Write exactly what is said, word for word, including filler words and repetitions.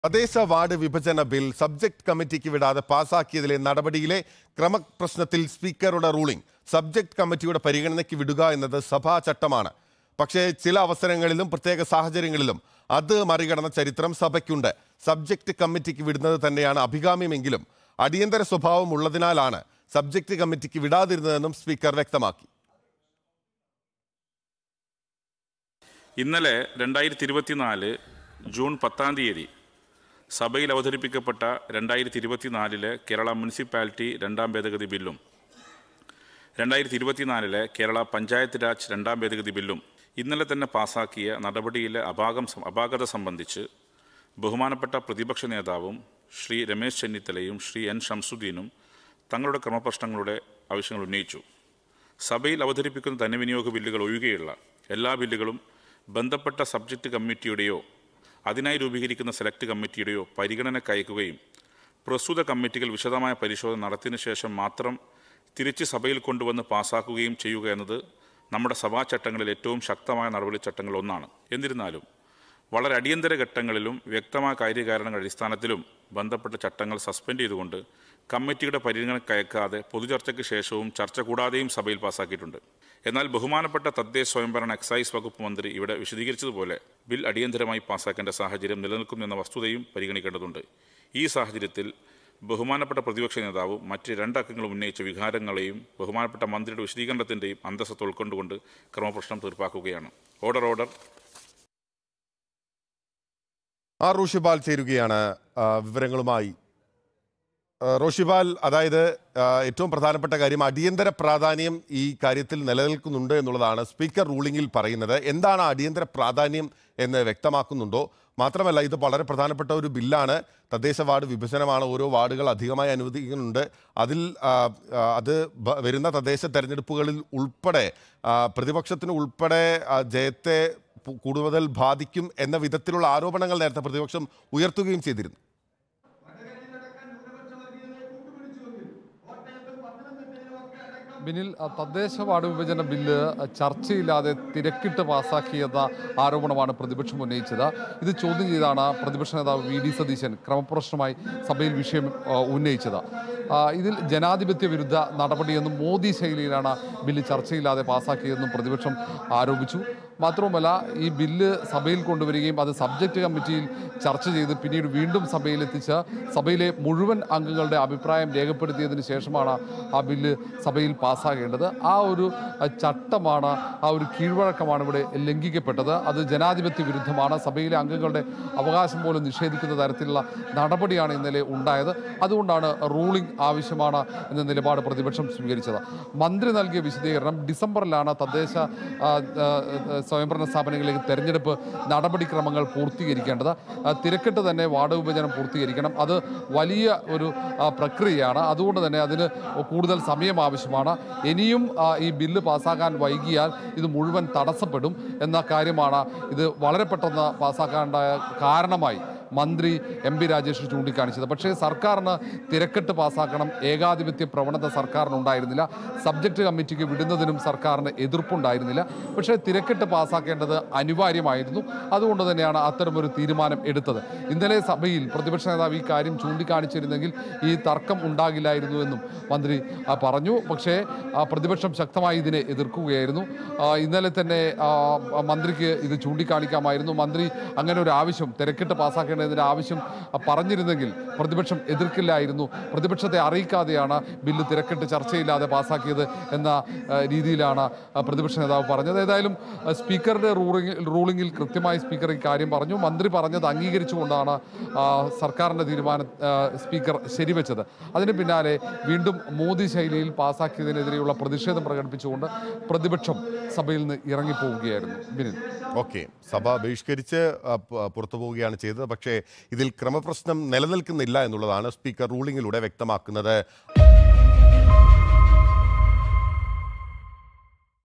തദ്ദേശ വാർഡ് വിഭജന bill subject കമ്മിറ്റിക്ക് വിടാതെ പാസാക്കിയതിലെ നടപടിയിലെ ക്രമപ്രശ്നത്തിൽ സ്പീക്കറുടെ റൂളിംഗ് സബ്ജക്ട് കമ്മിറ്റിയുടെ പരിഗണനയ്ക്ക് വിടുക എന്നത് സഭാ ചട്ടമാണ്. പക്ഷേ ചില അവസരങ്ങളിലും പ്രത്യേക സാഹചര്യങ്ങളിലും അത് മറികടന്ന ചരിത്രം സഭയ്ക്കുണ്ട്. സബ്ജക്ട് കമ്മിറ്റിക്ക് വിടുന്നത് തന്നെയാണ് അഭികാമ്യമെങ്കിലും അടിയന്തര സ്വഭാവം ഉള്ളതിനാലാണ് സബ്ജക്ട് കമ്മിറ്റിക്ക് വിടാതിരുന്നതെന്നും സ്പീക്കർ വ്യക്തമാക്കി. ഇന്നലെ രണ്ടായിരത്തി ഇരുപത്തിനാല് ജൂൺ പത്താം തീയതി സഭയിൽ അവതരിപ്പിക്കപ്പെട്ട രണ്ടായിരത്തി ഇരുപത്തിനാലിലെ കേരള മുനിസിപ്പാലിറ്റി രണ്ടാം ഭേദഗതി ബില്ലും രണ്ടായിരത്തി ഇരുപത്തിനാലിലെ കേരള പഞ്ചായത്ത് രാജ് രണ്ടാം ഭേദഗതി ബില്ലും ഇന്നലെ തന്നെ പാസാക്കിയ നടപടിയിലെ അപാകം അപാകത സംബന്ധിച്ച് ബഹുമാനപ്പെട്ട പ്രതിപക്ഷ നേതാവും ശ്രീ രമേശ് ചെന്നിത്തലയും ശ്രീ എൻ ഷംസുദ്ദീനും തങ്ങളുടെ ക്രമപ്രശ്നങ്ങളുടെ ആവശ്യങ്ങൾ ഉന്നയിച്ചു. സഭയിൽ അവതരിപ്പിക്കുന്ന ധനവിനിയോഗ ബില്ലുകൾ ഒഴികെയുള്ള എല്ലാ ബില്ലുകളും ബന്ധപ്പെട്ട സബ്ജക്റ്റ് കമ്മിറ്റിയുടെയോ അതിനായി രൂപീകരിക്കുന്ന സെലക്ട് കമ്മിറ്റിയുടെയോ പരിഗണനയ്ക്ക് അയക്കുകയും പ്രസ്തുത കമ്മിറ്റികൾ വിശദമായ പരിശോധന നടത്തിയതിനു ശേഷം മാത്രം തിരിച്ച് സഭയിൽ കൊണ്ടുവന്ന് പാസ്സാക്കുകയും ചെയ്യുക എന്നത് നമ്മുടെ സഭാ ചട്ടങ്ങളിൽ ഏറ്റവും ശക്തമായ നടപടിച്ചട്ടങ്ങളിൽ ഒന്നാണ്. എന്നിരുന്നാലും വളരെ അടിയന്തര ഘട്ടങ്ങളിലും വ്യക്തമായ കാര്യകാരണങ്ങളുടെ അടിസ്ഥാനത്തിലും ബന്ധപ്പെട്ട ചട്ടങ്ങൾ സസ്പെൻഡ് ചെയ്തുകൊണ്ട് കമ്മിറ്റിയുടെ പരിഗണനയ്ക്ക് അയക്കാതെ പൊതുചർച്ചയ്ക്ക് ശേഷവും ചർച്ച കൂടാതെയും സഭയിൽ പാസ്സാക്കിയിട്ടുണ്ട്. എന്നാൽ ബഹുമാനപ്പെട്ട തദ്ദേശ സ്വയംഭരണ എക്സൈസ് വകുപ്പ് മന്ത്രി ഇവിടെ വിശദീകരിച്ചതുപോലെ ബിൽ അടിയന്തരമായി പാസ്സാക്കേണ്ട സാഹചര്യം നിലനിൽക്കുമെന്ന വസ്തുതയും പരിഗണിക്കേണ്ടതുണ്ട്. ഈ സാഹചര്യത്തിൽ ബഹുമാനപ്പെട്ട പ്രതിപക്ഷ നേതാവ് മറ്റ് രണ്ടക്കങ്ങളും ഉന്നയിച്ച വികാരങ്ങളെയും ബഹുമാനപ്പെട്ട മന്ത്രിയുടെ വിശദീകരണത്തിൻ്റെയും അന്തസ്സത്ത് ഉൾക്കൊണ്ടുകൊണ്ട് ക്രമപ്രശ്നം തീർപ്പാക്കുകയാണ്. ഓർഡർ ഓർഡർ ആർ റോഷിബാൽ ചേരുകയാണ് വിവരങ്ങളുമായി. റോഷിബാൽ, അതായത് ഏറ്റവും പ്രധാനപ്പെട്ട കാര്യം അടിയന്തര പ്രാധാന്യം ഈ കാര്യത്തിൽ നിലനിൽക്കുന്നുണ്ട് എന്നുള്ളതാണ് സ്പീക്കർ റൂളിംഗിൽ പറയുന്നത്. എന്താണ് അടിയന്തര പ്രാധാന്യം എന്ന് വ്യക്തമാക്കുന്നുണ്ടോ? മാത്രമല്ല, ഇത് വളരെ പ്രധാനപ്പെട്ട ഒരു ബില്ലാണ്. തദ്ദേശ വാർഡ് വിഭജനമാണ്. ഓരോ വാർഡുകൾ അധികമായി അനുവദിക്കുന്നുണ്ട്. അതിൽ അത് വരുന്ന തദ്ദേശ തെരഞ്ഞെടുപ്പുകളിൽ ഉൾപ്പെടെ പ്രതിപക്ഷത്തിന് ഉൾപ്പെടെ ജയത്തെ കൂടുതൽ ബാധിക്കും എന്ന വിധത്തിലുള്ള ആരോപണങ്ങൾ നേരത്തെ പ്രതിപക്ഷം ഉയർത്തുകയും ചെയ്തിരുന്നു. ബിനിൽ, തദ്ദേശ വാർഡ് വിഭജന ബില്ല് ചർച്ചയില്ലാതെ തിരക്കിട്ട് പാസാക്കിയെന്ന ആരോപണമാണ് പ്രതിപക്ഷം ഉന്നയിച്ചത്. ഇത് ചോദ്യം ചെയ്താണ് പ്രതിപക്ഷ നേതാവ് വി ഡി സതീശൻ ക്രമപ്രശ്നമായി സഭയിൽ വിഷയം ഉന്നയിച്ചത്. ഇതിൽ ജനാധിപത്യ വിരുദ്ധ നടപടിയെന്നും മോദി ശൈലിയിലാണ് ബില്ല് ചർച്ചയില്ലാതെ പാസാക്കിയതെന്നും പ്രതിപക്ഷം ആരോപിച്ചു. മാത്രവുമല്ല, ഈ ബില്ല് സഭയിൽ കൊണ്ടുവരികയും അത് സബ്ജക്റ്റ് കമ്മിറ്റിയിൽ ചർച്ച ചെയ്ത് പിന്നീട് വീണ്ടും സഭയിലെത്തിച്ച് സഭയിലെ മുഴുവൻ അംഗങ്ങളുടെ അഭിപ്രായം രേഖപ്പെടുത്തിയതിന് ശേഷമാണ് ആ ബില്ല് സഭയിൽ പാസ്സാകേണ്ടത്. ആ ഒരു ചട്ടമാണ്, ആ ഒരു കീഴ്വഴക്കമാണ് ഇവിടെ ലംഘിക്കപ്പെട്ടത്. അത് ജനാധിപത്യ വിരുദ്ധമാണ്. സഭയിലെ അംഗങ്ങളുടെ അവകാശം പോലും നിഷേധിക്കുന്ന തരത്തിലുള്ള നടപടിയാണ് ഇന്നലെ ഉണ്ടായത്. അതുകൊണ്ടാണ് റൂളിംഗ് ആവശ്യമാണ് എന്ന നിലപാട് പ്രതിപക്ഷം സ്വീകരിച്ചത്. മന്ത്രി നൽകിയ വിശദീകരണം, ഡിസംബറിലാണ് തദ്ദേശ സ്വയംഭരണ സ്ഥാപനങ്ങളിലേക്ക് തെരഞ്ഞെടുപ്പ് നടപടിക്രമങ്ങൾ പൂർത്തീകരിക്കേണ്ടത്. തിരക്കിട്ട് തന്നെ വാർഡ് വിഭജനം പൂർത്തീകരിക്കണം. അത് വലിയ ഒരു പ്രക്രിയയാണ്. അതുകൊണ്ട് തന്നെ അതിന് കൂടുതൽ സമയം ആവശ്യമാണ്. ഇനിയും ഈ ബില്ല് പാസ്സാക്കാൻ വൈകിയാൽ ഇത് മുഴുവൻ തടസ്സപ്പെടും എന്ന കാര്യമാണ് ഇത് വളരെ പെട്ടെന്ന് പാസ്സാക്കാനുണ്ടായ കാരണമായി മന്ത്രി എം പി രാജേഷ് ചൂണ്ടിക്കാണിച്ചത്. പക്ഷേ സർക്കാരിന് തിരക്കിട്ട് പാസ്സാക്കണം, ഏകാധിപത്യ പ്രവണത സർക്കാരിനുണ്ടായിരുന്നില്ല. സബ്ജക്റ്റ് കമ്മിറ്റിക്ക് വിടുന്നതിനും സർക്കാരിന് എതിർപ്പുണ്ടായിരുന്നില്ല. പക്ഷേ തിരക്കിട്ട് പാസ്സാക്കേണ്ടത് അനിവാര്യമായിരുന്നു. അതുകൊണ്ട് തന്നെയാണ് അത്തരമൊരു തീരുമാനം എടുത്തത്. ഇന്നലെ സഭയിൽ പ്രതിപക്ഷ നേതാവ് ഈ കാര്യം ചൂണ്ടിക്കാണിച്ചിരുന്നെങ്കിൽ ഈ തർക്കം ഉണ്ടാകില്ലായിരുന്നുവെന്നും മന്ത്രി പറഞ്ഞു. പക്ഷേ പ്രതിപക്ഷം ശക്തമായി ഇതിനെ എതിർക്കുകയായിരുന്നു. ഇന്നലെ തന്നെ മന്ത്രിക്ക് ഇത് ചൂണ്ടിക്കാണിക്കാമായിരുന്നു. മന്ത്രി അങ്ങനെ ഒരു ആവശ്യം, തിരക്കിട്ട് പാസ്സാക്കേണ്ട ഇതിൻ്റെ ആവശ്യം പറഞ്ഞിരുന്നെങ്കിൽ പ്രതിപക്ഷം എതിർക്കില്ലായിരുന്നു. പ്രതിപക്ഷത്തെ അറിയിക്കാതെയാണ് ബില്ല് തിരക്കിട്ട് ചർച്ചയില്ലാതെ പാസ്സാക്കിയത് എന്ന രീതിയിലാണ് പ്രതിപക്ഷ നേതാവ് പറഞ്ഞത്. ഏതായാലും സ്പീക്കറുടെ റൂളിംഗ് റൂളിംഗിൽ കൃത്യമായി സ്പീക്കർ ഈ കാര്യം പറഞ്ഞു. മന്ത്രി പറഞ്ഞത് അംഗീകരിച്ചുകൊണ്ടാണ് സർക്കാരിൻ്റെ തീരുമാനം സ്പീക്കർ ശരിവെച്ചത്. അതിന് പിന്നാലെ വീണ്ടും മോദി ശൈലിയിൽ പാസ്സാക്കിയതിനെതിരെയുള്ള പ്രതിഷേധം പ്രകടിപ്പിച്ചുകൊണ്ട് പ്രതിപക്ഷം സഭയിൽ നിന്ന് ഇറങ്ങിപ്പോവുകയായിരുന്നു. ബിനിൽ, ഓക്കെ, സഭ ബഹിഷ്കരിച്ച് പുറത്തു പോവുകയാണ് ചെയ്തത്. പക്ഷേ ഇതിൽ ക്രമപ്രശ്നം നിലനിൽക്കുന്നില്ല എന്നുള്ളതാണ് സ്പീക്കർ റൂളിംഗിലൂടെ വ്യക്തമാക്കുന്നത്.